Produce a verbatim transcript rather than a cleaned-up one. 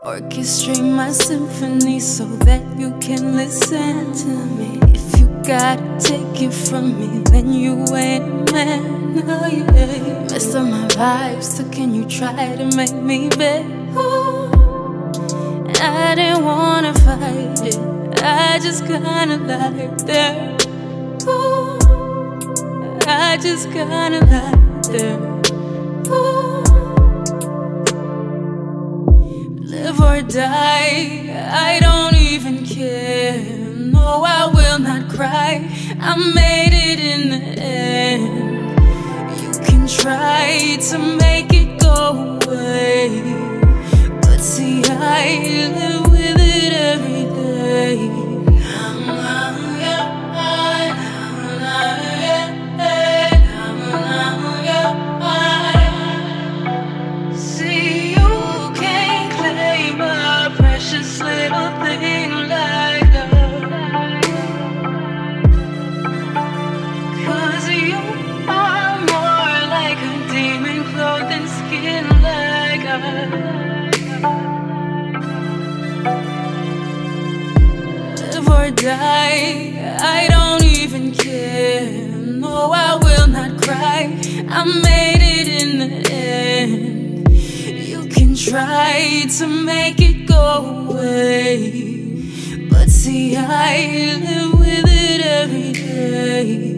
Orchestrate my symphony so that you can listen to me. If you gotta take it from me, then you ain't a man. Oh yeah. Messed up my vibes, so can you try to make me better? Ooh, I didn't wanna fight it, I just kinda like that. Ooh, I just kinda like that. Ooh, live or die, I don't even care. No, I will not cry, I made it in the end. You can try to make it go away, but see, I live with it every day. See, you can't claim a precious little thing like love, 'cause you are more like a demon clothed in skin like us. Live or die, I don't even care. No, I will not cry, I made it in the end. You can try to make it go away, but see, I live with it every day.